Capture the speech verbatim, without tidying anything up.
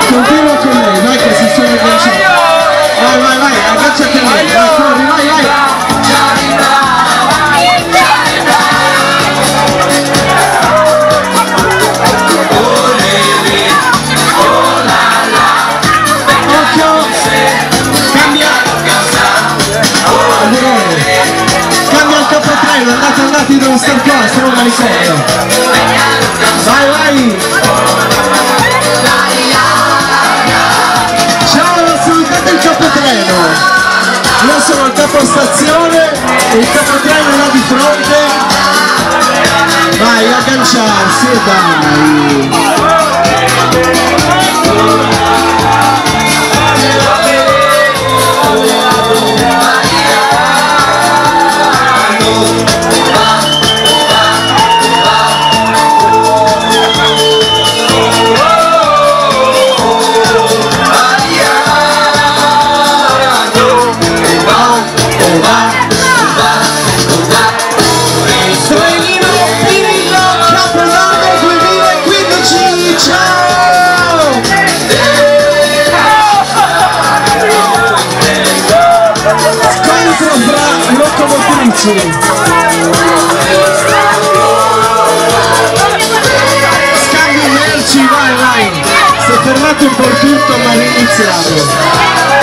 Continua con lei, vai che si sono agganciati. Vai, vai, vai, agganciati a lei, vai, corri, vai, vai. Occhio, cambia. Cambia il capotreno, andate, andate, devo stare qua, stiamo manicomio. Vai, vai. Il capotreno, io sono al capostazione, il capotreno è là di fronte, vai agganciarsi e dai. Scambio merci, vai, vai. Si è fermato un po' tutto ma è iniziato.